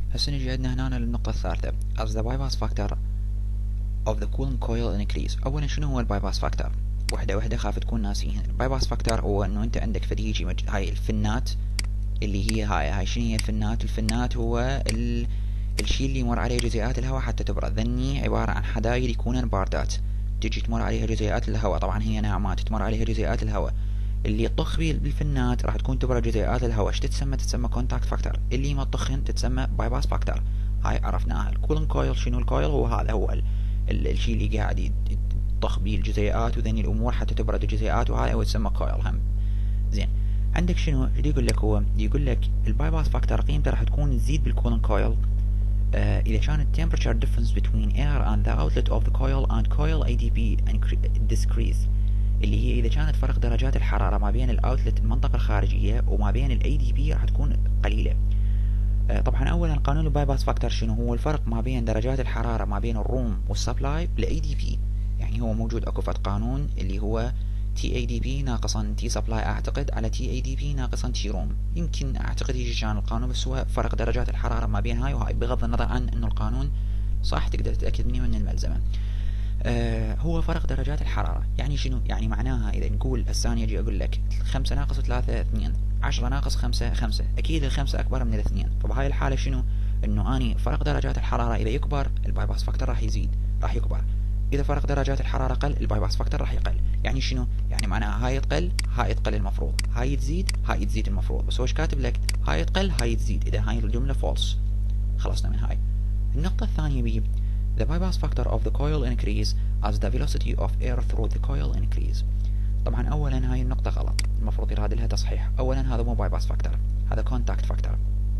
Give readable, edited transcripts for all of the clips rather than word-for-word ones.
هسه نجي عندنا هنا للنقطة الثالثة as the bypass factor of the cooling coil increase. أولا شنو هو البايباس فاكتور؟ وحدة خاف تكون ناسيين. البايباس فاكتور هو انه انت عندك فديجي هاي الفنات اللي هي هاي شنو هي الفنات؟ الفنات هو الشيء اللي يمر عليه جزيئات الهواء حتى تبرد. ذني عبارة عن حدايد يكونن باردات، تجي تمر عليها جزيئات الهواء، طبعا هي ناعمات تمر عليها جزيئات الهواء، اللي يطخ بالفنات راح تكون تبرد جزيئات الهواء. ايش تتسمى كونتاكت فاكتور. اللي ما تطخن تتسمى بايباس فاكتور. هاي عرفناها. الكولن كويل شنو؟ الكويل هو هذا هو الشيء اللي قاعد يطخ بيه الجزيئات وذني الامور حتى تبرد الجزيئات، وهذا هو يتسمى كويل هم. زين، عندك شنو اللي يقول لك؟ هو يقول لك البايباس فاكتور قيمته راح تكون تزيد بالكولن كويل إذا كان temperature difference between air and the outlet of the coil and coil ADP decrease، اللي هي إذا كانت فرق درجات الحرارة ما بين الأوتلت المنطقة الخارجية وما بين ال ADP راح تكون قليلة. طبعا أولا قانون البايباس فاكتور شنو هو؟ الفرق ما بين درجات الحرارة ما بين الروم والسبلاي بال ADP. يعني هو موجود أكو فد قانون اللي هو TADP ناقصا T supply أعتقد على TADP ناقصا T room. يمكن أعتقد يجي كان القانون، بس هو فرق درجات الحرارة ما بين هاي وهاي، بغض النظر عن إنه القانون صح تقدر تتأكد مني من الملزمة. هو فرق درجات الحرارة. يعني شنو؟ يعني معناها إذا نقول الثانية أجي أقول لك 5 ناقص 3 2، 10 ناقص 5 5، أكيد الخمسة أكبر من الاثنين. فبهاي الحالة شنو؟ إنه أني فرق درجات الحرارة إذا يكبر البايباس فاكتور راح يزيد، راح يكبر. إذا فرق درجات الحرارة قل البايباس فاكتور راح يقل. يعني شنو؟ يعني معناها هاي تقل هاي تقل المفروض، هاي تزيد هاي تزيد المفروض، بس هو ايش كاتب لك؟ هاي تقل هاي تزيد. إذا هاي الجملة فولس خلصنا من هاي. النقطة الثانية بي the bypass factor of the coil increase as the velocity of air through the coil increase. طبعا أولا هاي النقطة غلط، المفروض يراد لها تصحيح. أولا هذا مو بايباس فاكتور، هذا كونتاكت فاكتور.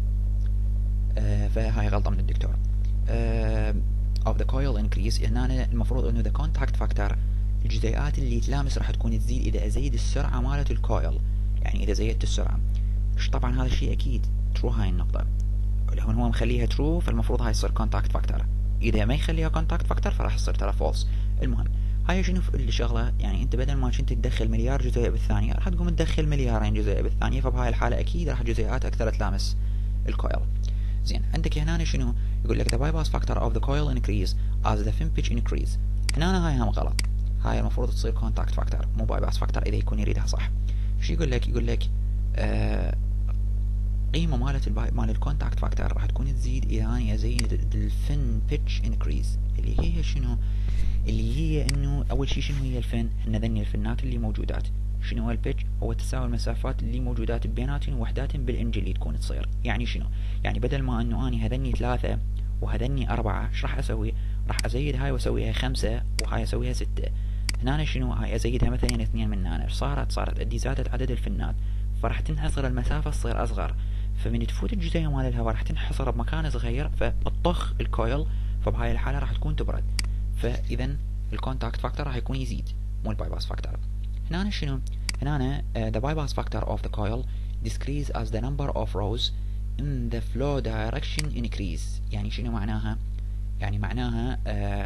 فهاي غلطة من الدكتور. of the coil increase هنا المفروض انه the contact factor الجزيئات اللي تلامس راح تكون تزيد اذا ازيد السرعة مالت الكويل. يعني اذا زيدت السرعة. طبعا هذا الشيء اكيد ترو. هاي النقطة لو هو مخليها ترو فالمفروض هاي تصير contact factor. اذا ما يخليها contact factor فراح تصير ترى false. المهم هاي شنو الشغلة؟ يعني انت بدل ما كنت تدخل مليار جزيء بالثانية راح تقوم تدخل مليارين جزيء بالثانية، فبهاي الحالة اكيد راح جزيئات اكثر تلامس الكويل. زين، عندك هنا شنو يقول لك the bypass factor of the coil increase as the fin pitch increase. هنا هاي هم غلط، هاي المفروض تصير contact factor مو bypass factor إذا يكون يريدها صح. شو يقول لك؟ يقول لك قيمة مال الكونتاكت فاكتور راح تكون تزيد إذا أنا أزيد الفن pitch increase، اللي هي شنو؟ اللي هي إنه أول شيء شنو هي الفن؟ إن ذني الفنات اللي موجودات. شنو هو البيتش؟ هو تساوي المسافات اللي موجودات بيناتهم وحداتهم بالإنج اللي تكون تصير. يعني شنو؟ يعني بدل ما إنه أنا هذني 3 وهذني 4، إيش راح أسوي؟ راح أزيد هاي وأسويها 5 وهاي أسويها 6. هنا شنو؟ هاي أزيدها مثلا 2 من هنا. صارت أدي زادت عدد الفنات، فراح تنحصر المسافة تصير أصغر. فمن تفوت الجزيئة مال الهواء راح تنحصر بمكان صغير فتطخ الكويل، فبهاي الحالة راح تكون تبرد. فإذا الكونتاكت فاكتور راح يكون يزيد مو البايباس فاكتور. هنا شنو؟ هنا the bypass factor of the coil decrease as the number of rows in the flow direction increase. يعني شنو معناها؟ يعني معناها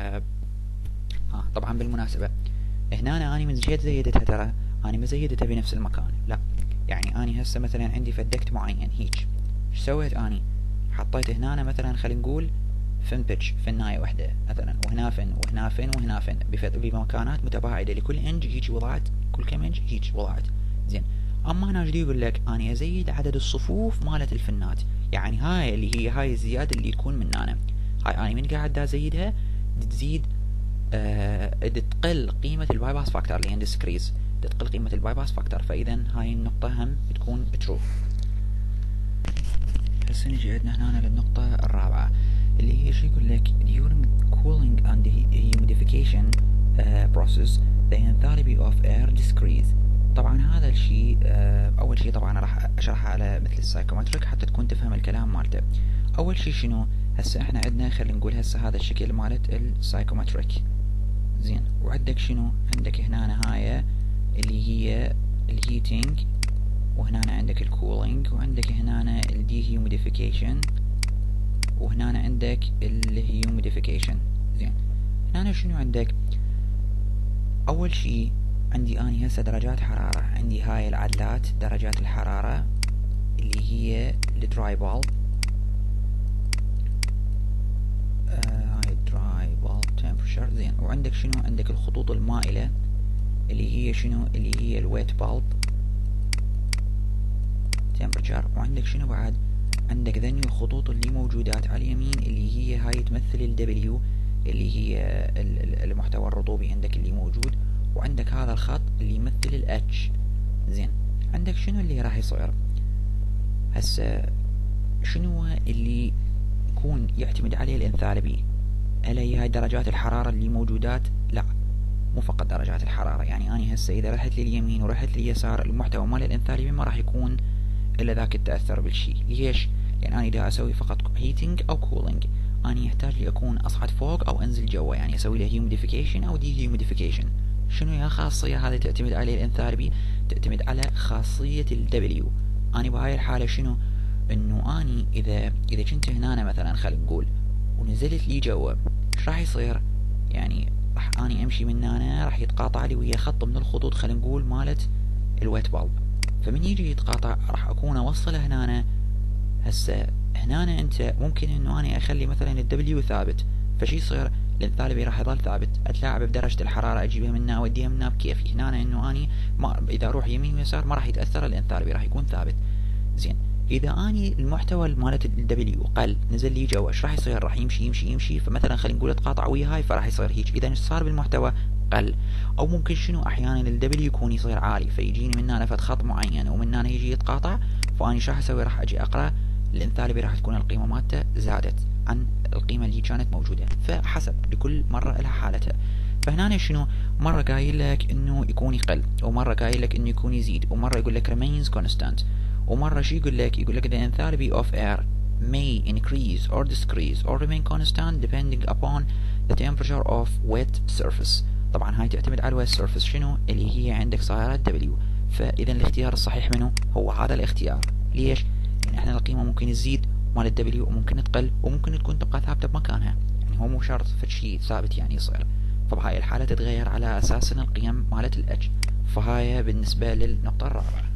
طبعا بالمناسبة هنا أنا من جيت زيدتها ترى أنا ما زيدتها بنفس المكان، لا. يعني أنا هسه مثلا عندي فدكت معين هيك، ايش سويت؟ أنا حطيت هنا مثلا خلينا نقول فن بيتش فناية واحدة مثلا، وهنا فن وهنا فن وهنا فن بمكانات متباعدة لكل انج هيك وضعت، كل كم انج هيك وضعت. زين، اما هنا جدي يقول لك انا ازيد عدد الصفوف مالت الفنات. يعني هاي اللي هي هاي الزيادة اللي تكون من هنا، هاي انا من قاعد دا ازيدها تزيد تقل قيمة البايباس فاكتور اللي هي ديسكريز، تقل قيمة البايباس فاكتور. فاذا هاي النقطة هم بتكون ترو. هسه نجي عندنا هنا للنقطة الرابعة اللي هي شو يقول لك during cooling and humidification process the enthalpy of air decrease. طبعا هذا الشيء اول شيء طبعا راح اشرحه على مثل السايكومتريك حتى تكون تفهم الكلام مالته. اول شيء شنو؟ هسه احنا عندنا خلينا نقول هسه هذا الشكل مالت السايكومتريك. زين، وعندك شنو؟ عندك هنا هاي اللي هي الهيتينج، وهنا عندك الكولينج، وعندك هنا الديهيوميديفيكيشن، وهنا عندك الهيوميديفيكيشن. زين، هنا شنو عندك؟ اول شيء عندي اني هسه درجات حرارة، عندي هاي العدلات درجات الحرارة اللي هي الدراي بالب، وعندك شنو؟ عندك الخطوط المائلة اللي هي شنو؟ اللي هي الويت بالب تمبرتشر. وعندك شنو بعد؟ عندك ذني الخطوط اللي موجودات على اليمين اللي هي هاي تمثل ال W اللي هي المحتوى الرطوبي عندك اللي موجود، وعندك هذا الخط اللي يمثل ال H. زين، عندك شنو اللي راح يصير هسه؟ شنو اللي يكون يعتمد عليه الانثالبي؟ هل هي هاي درجات الحرارة اللي موجودات؟ لا، مو فقط درجات الحرارة. يعني أنا هسه إذا رحت لليمين ورحت لليسار المحتوى مال الانثالبي ما راح يكون إلا ذاك التأثر بالشي. ليش؟ لأن أنا دا أسوي فقط heating أو cooling، أنا يحتاج لي أكون أصعد فوق أو أنزل جوا، يعني أسوي له humidification أو dehumidification. شنو هي الخاصية هذه تعتمد عليه الانثالبي؟ تعتمد على خاصية ال W. أنا بهاي الحالة شنو؟ إنه أني إذا كنت هنا مثلا خلينا نقول ونزلت لي جوا، إيش راح يصير؟ يعني راح أني أمشي من هنا راح يتقاطع لي ويا خط من الخطوط خلينا نقول مالت الويت بالب، فمن يجي يتقاطع راح أكون أوصله هنا. هسه هنا أنت ممكن إنه أنا أخلي مثلا الدبليو ثابت، فشي يصير؟ الانثالبي راح يظل ثابت، أتلاعب بدرجة الحرارة أجيبها منها وأديها منها بكيفي. هنا إنه أني ما إذا أروح يمين ويسار ما راح يتأثر الانثالبي، راح يكون ثابت. زين، إذا أني المحتوى مالت الدبليو قل نزل لي جوا، إيش راح يصير؟ راح يمشي يمشي يمشي، فمثلا خلينا نقول اتقاطع ويا هاي فراح يصير هيك. إذا صار بالمحتوى قل، او ممكن شنو احيانا الدبليو يكون يصير عالي فيجيني من هنا خط معين ومن هنا يجي يتقاطع، فاني شو راح اسوي؟ راح اجي اقرا الانثالبي راح تكون القيمه مالته زادت عن القيمه اللي كانت موجوده، فحسب لكل مره لها حالتها. فهنا شنو؟ مره قايل لك انه يكون يقل، ومره قايل لك انه يكون يزيد، ومره يقول لك remains constant، ومره شو يقول لك؟ يقول لك the enthalpy of air may increase or decrease or remain constant depending upon the temperature of wet surface. طبعا هاي تعتمد على الويت سيرفيس شنو اللي هي عندك صايره دبليو. فاذا الاختيار الصحيح منه هو هذا الاختيار. ليش؟ لان احنا القيمه ممكن تزيد مال الدبليو وممكن تقل وممكن تكون تبقى ثابته بمكانها، يعني هو مو شرط فشي ثابت يعني يصير. فبهاي الحاله تتغير على اساس ان القيم مالت الاتش. فهاي بالنسبه للنقطه الرابعه.